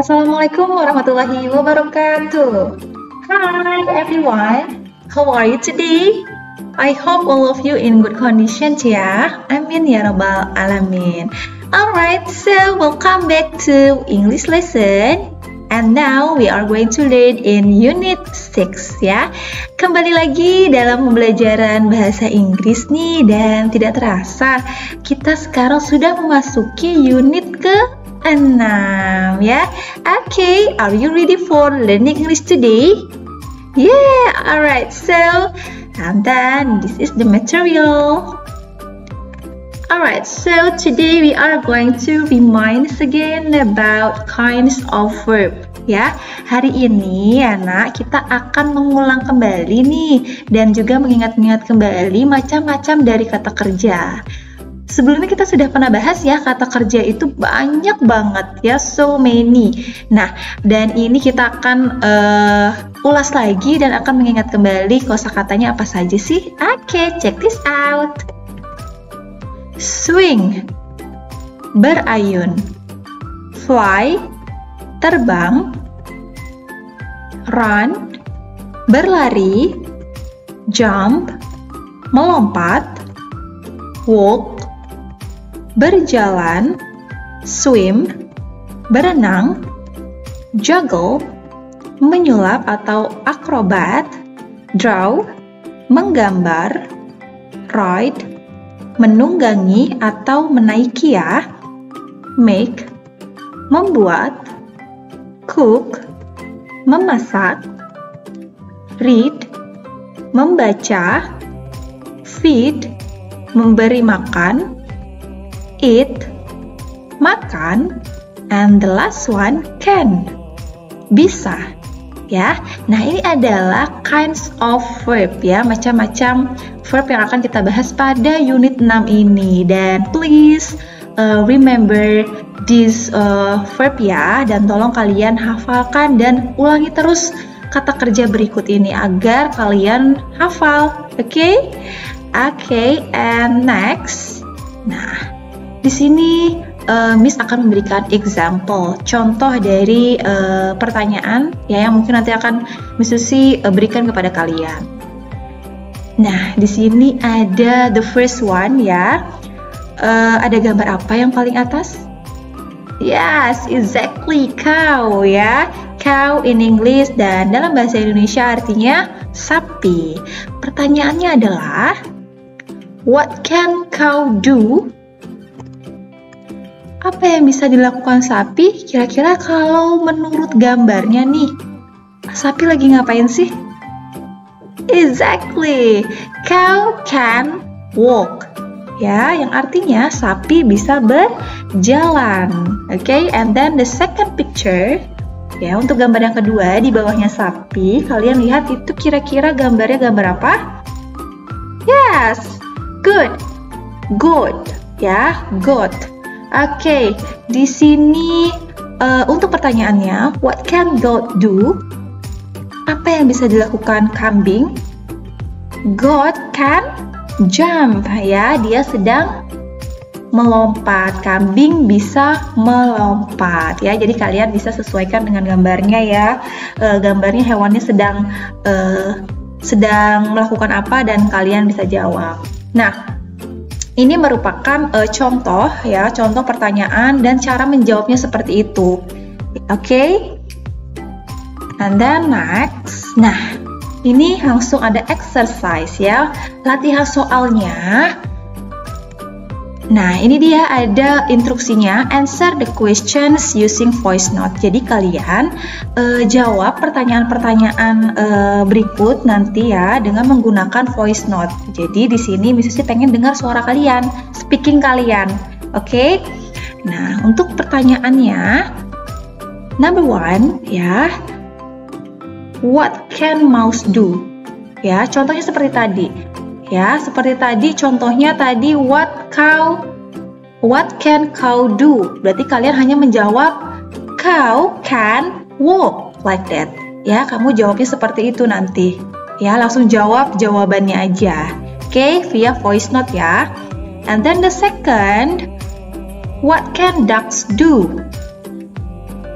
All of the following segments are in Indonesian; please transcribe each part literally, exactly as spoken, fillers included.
Assalamualaikum warahmatullahi wabarakatuh. Hi everyone, how are you today? I hope all of you in good condition ya. Amin ya rabbal alamin. Alright, so welcome back to English lesson. And now we are going to learn in Unit six ya. Kembali lagi dalam pembelajaran bahasa Inggris nih, dan tidak terasa kita sekarang sudah memasuki unit ke enam ya. Okay, are you ready for learning English today? Yeah, alright. So, and then this is the material. Alright, so today we are going to remind us again about kinds of verb. Ya, hari ini anak kita akan mengulang kembali nih dan juga mengingat-ingat kembali macam-macam dari kata kerja. Sebelumnya kita sudah pernah bahas ya, kata kerja itu banyak banget ya, so many. Nah, dan ini kita akan uh, ulas lagi dan akan mengingat kembali kosakatanya apa saja sih. Oke, okay, check this out. Swing, berayun. Fly, terbang. Run, berlari. Jump, melompat. Walk, berjalan. Swim, berenang. Juggle, menyulap atau akrobat. Draw, menggambar. Ride, menunggangi atau menaiki ya. Make, membuat. Cook, memasak. Read, membaca. Feed, memberi makan. Eat, makan. And the last one, can, bisa ya. Nah, ini adalah kinds of verb ya, macam-macam verb yang akan kita bahas pada unit enam ini. Dan please uh, remember this uh, verb ya, dan tolong kalian hafalkan dan ulangi terus kata kerja berikut ini agar kalian hafal. Oke? Okay? Oke, okay, and next. Nah, di sini uh, Miss akan memberikan example, contoh dari uh, pertanyaan ya yang mungkin nanti akan Miss Susi uh, berikan kepada kalian. Nah, di sini ada the first one ya. Uh, ada gambar apa yang paling atas? Yes, exactly, cow ya. Cow in English, dan dalam bahasa Indonesia artinya sapi. Pertanyaannya adalah, what can cow do? Apa yang bisa dilakukan sapi? Kira-kira kalau menurut gambarnya nih, sapi lagi ngapain sih? Exactly, cow can walk. Ya, yang artinya sapi bisa berjalan. Oke, okay? And then the second picture, ya, untuk gambar yang kedua di bawahnya sapi, kalian lihat itu kira-kira gambarnya gambar apa? Yes, good, goat, ya, goat. Oke, okay, di sini uh, untuk pertanyaannya, what can goat do? Apa yang bisa dilakukan kambing? Goat can jump, ya, dia sedang melompat. Kambing bisa melompat, ya. Jadi kalian bisa sesuaikan dengan gambarnya ya. Uh, gambarnya hewannya sedang uh, sedang melakukan apa dan kalian bisa jawab. Nah, ini merupakan uh, contoh ya, contoh pertanyaan dan cara menjawabnya seperti itu. Oke. Okay? And then next. Nah, ini langsung ada exercise ya, latihan soalnya. Nah, ini dia ada instruksinya, answer the questions using voice note. Jadi kalian uh, jawab pertanyaan-pertanyaan uh, berikut nanti ya dengan menggunakan voice note. Jadi di sini Miss Susi pengen dengar suara kalian, speaking kalian. Oke? Okay? Nah, untuk pertanyaannya, number one ya, what can mouse do? Ya, contohnya seperti tadi. Ya, seperti tadi contohnya tadi what cow what can cow do? Berarti kalian hanya menjawab cow can walk like that. Ya, kamu jawabnya seperti itu nanti. Ya, langsung jawab jawabannya aja. Oke, okay, via voice note ya. And then the second, what can ducks do?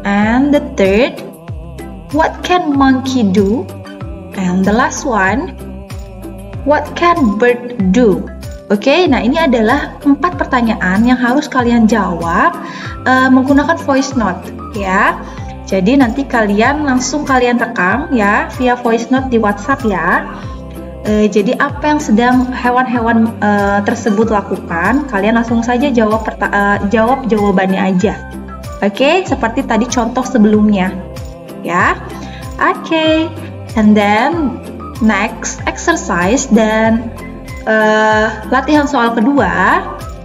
And the third, what can monkey do? And the last one, what can bird do? Oke, okay, nah ini adalah empat pertanyaan yang harus kalian jawab uh, menggunakan voice note ya. Jadi nanti kalian langsung kalian rekam ya via voice note di WhatsApp ya. Uh, jadi apa yang sedang hewan-hewan uh, tersebut lakukan, kalian langsung saja jawab uh, jawab jawabannya aja. Oke, okay? Seperti tadi contoh sebelumnya ya. Oke, okay. And then next exercise dan uh, latihan soal kedua.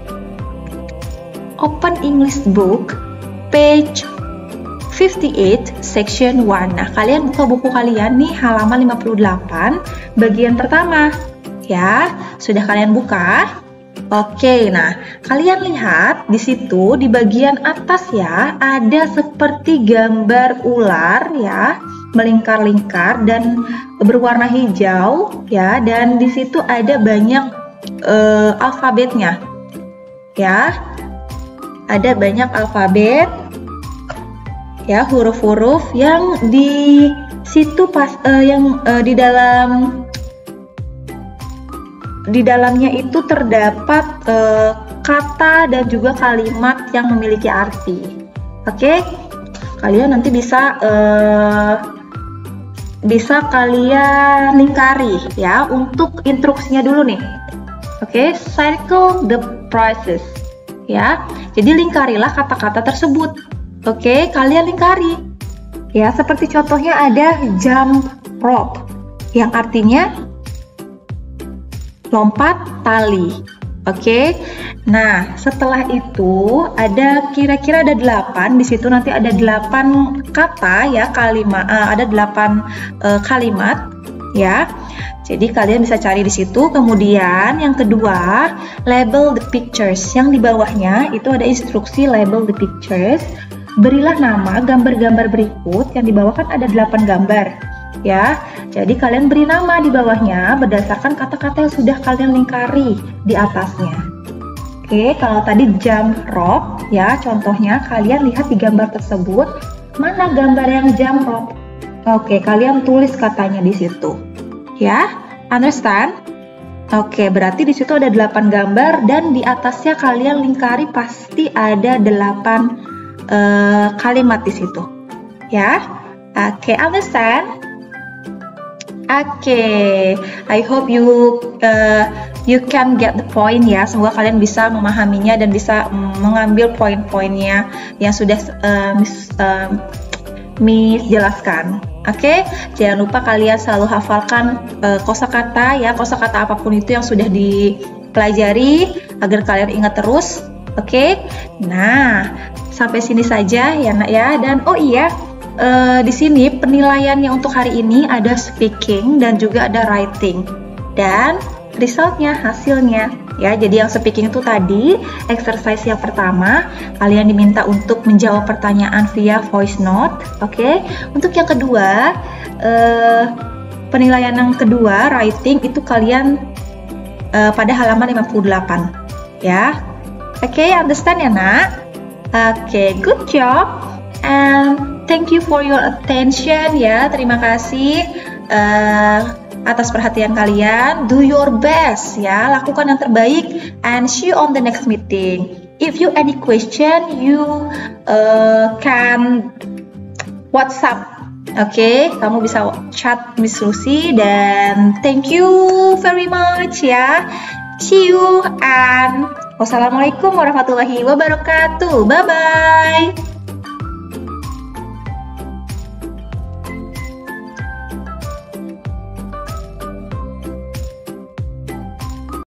Open English book page fifty-eight section one. Nah, kalian buka buku kalian nih halaman lima puluh delapan bagian pertama. Ya, sudah kalian buka? Oke, nah kalian lihat di situ di bagian atas ya ada seperti gambar ular ya melingkar-lingkar dan berwarna hijau ya, dan di situ ada banyak uh, alfabetnya ya, ada banyak alfabet ya, huruf-huruf yang di situ pas uh, yang uh, di dalam di dalamnya itu terdapat uh, kata dan juga kalimat yang memiliki arti. Oke, kalian nanti bisa uh, bisa kalian lingkari ya untuk instruksinya dulu nih. Oke, circle the phrases ya. Jadi lingkarilah kata-kata tersebut. Oke, kalian lingkari ya. Seperti contohnya ada jump rope yang artinya lompat tali. Oke. Nah, setelah itu ada kira-kira ada delapan di situ, nanti ada delapan kata ya, kalimat uh, ada delapan uh, kalimat ya. Jadi kalian bisa cari di situ. Kemudian yang kedua, label the pictures. Yang di bawahnya itu ada instruksi label the pictures. Berilah nama gambar-gambar berikut. Yang di bawah kan ada delapan gambar ya. Jadi kalian beri nama di bawahnya berdasarkan kata-kata yang sudah kalian lingkari di atasnya. Oke, kalau tadi jump rope ya, contohnya kalian lihat di gambar tersebut mana gambar yang jump rope. Oke, kalian tulis katanya di situ. Ya, understand? Oke, berarti di situ ada delapan gambar dan di atasnya kalian lingkari pasti ada delapan uh, kalimat di situ. Ya. Oke, understand? Oke, okay. I hope you uh, you can get the point ya. Semoga kalian bisa memahaminya dan bisa mm, mengambil poin-poinnya yang sudah uh, Miss uh, Miss jelaskan. Oke, okay? Jangan lupa kalian selalu hafalkan uh, kosakata ya, kosakata apapun itu yang sudah dipelajari agar kalian ingat terus. Oke, okay? Nah sampai sini saja ya nak ya. Dan oh iya. Uh, di sini penilaiannya untuk hari ini ada speaking dan juga ada writing dan resultnya hasilnya ya. Jadi yang speaking itu tadi exercise yang pertama, kalian diminta untuk menjawab pertanyaan via voice note. Oke, okay? Untuk yang kedua uh, penilaian yang kedua writing itu kalian uh, pada halaman lima puluh delapan ya. Oke, okay, understand ya nak? Oke, okay, good job and thank you for your attention ya. Terima kasih uh, atas perhatian kalian. Do your best ya, lakukan yang terbaik and see you on the next meeting. If you any question, you uh, can WhatsApp. Oke, okay? Kamu bisa chat Miss Lucy dan thank you very much ya. See you and wassalamualaikum warahmatullahi wabarakatuh. Bye bye.